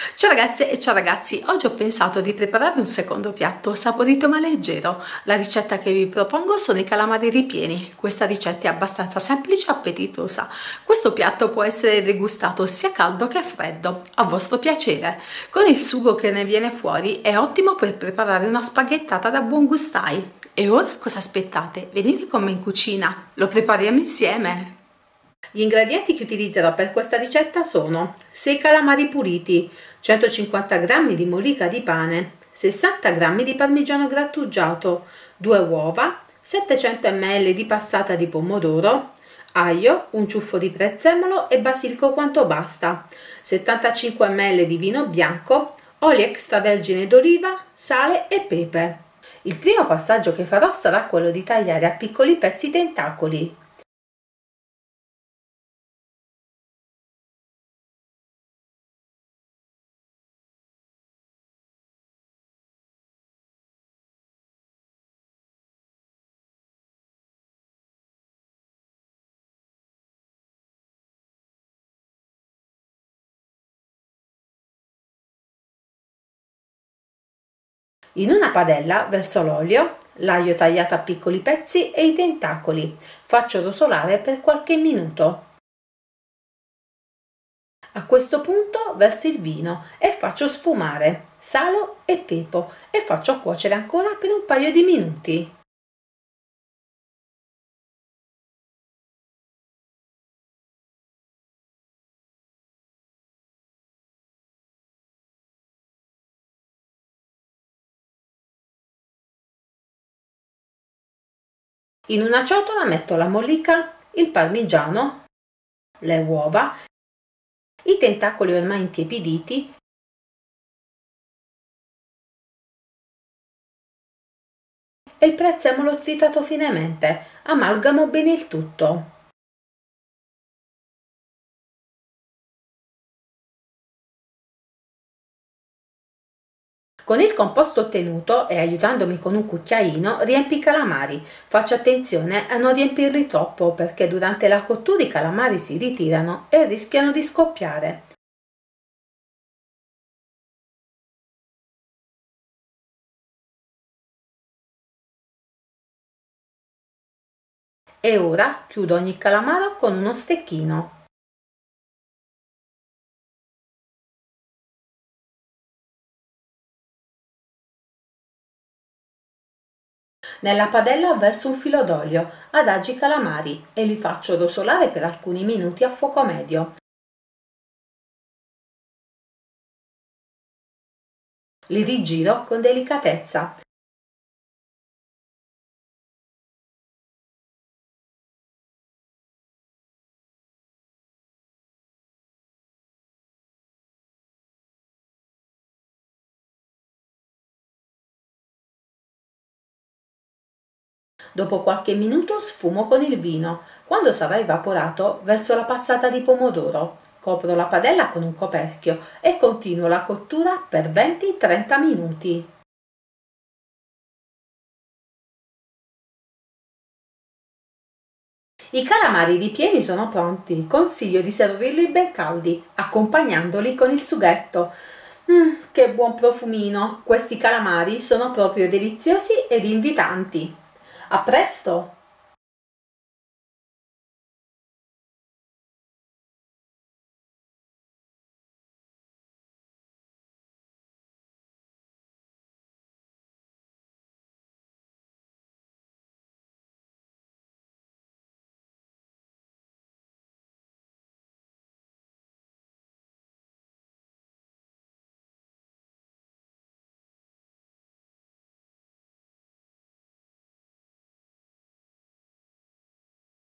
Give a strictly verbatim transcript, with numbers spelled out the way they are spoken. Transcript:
Ciao ragazze e ciao ragazzi, oggi ho pensato di preparare un secondo piatto saporito ma leggero. La ricetta che vi propongo sono i calamari ripieni. Questa ricetta è abbastanza semplice e appetitosa. Questo piatto può essere degustato sia caldo che freddo, a vostro piacere. Con il sugo che ne viene fuori è ottimo per preparare una spaghettata da buon gustai. E ora cosa aspettate? Venite con me in cucina, lo prepariamo insieme! Gli ingredienti che utilizzerò per questa ricetta sono sei calamari puliti, centocinquanta grammi di mollica di pane, sessanta grammi di parmigiano grattugiato, due uova, settecento millilitri di passata di pomodoro, aglio, un ciuffo di prezzemolo e basilico quanto basta, settantacinque millilitri di vino bianco, olio extravergine d'oliva, sale e pepe. Il primo passaggio che farò sarà quello di tagliare a piccoli pezzi i tentacoli. In una padella verso l'olio, l'aglio tagliato a piccoli pezzi e i tentacoli. Faccio rosolare per qualche minuto. A questo punto verso il vino e faccio sfumare, salo e pepe e faccio cuocere ancora per un paio di minuti. In una ciotola metto la mollica, il parmigiano, le uova, i tentacoli ormai intiepiditi e il prezzemolo tritato finemente. Amalgamo bene il tutto. Con il composto ottenuto e aiutandomi con un cucchiaino riempi i calamari. Faccio attenzione a non riempirli troppo perché durante la cottura i calamari si ritirano e rischiano di scoppiare. E ora chiudo ogni calamaro con uno stecchino. Nella padella verso un filo d'olio, adagio i calamari e li faccio rosolare per alcuni minuti a fuoco medio. Li rigiro con delicatezza. Dopo qualche minuto sfumo con il vino. Quando sarà evaporato, verso la passata di pomodoro. Copro la padella con un coperchio e continuo la cottura per venti trenta minuti. I calamari ripieni sono pronti. Consiglio di servirli ben caldi, accompagnandoli con il sughetto. Mmm, che buon profumino! Questi calamari sono proprio deliziosi ed invitanti. A presto!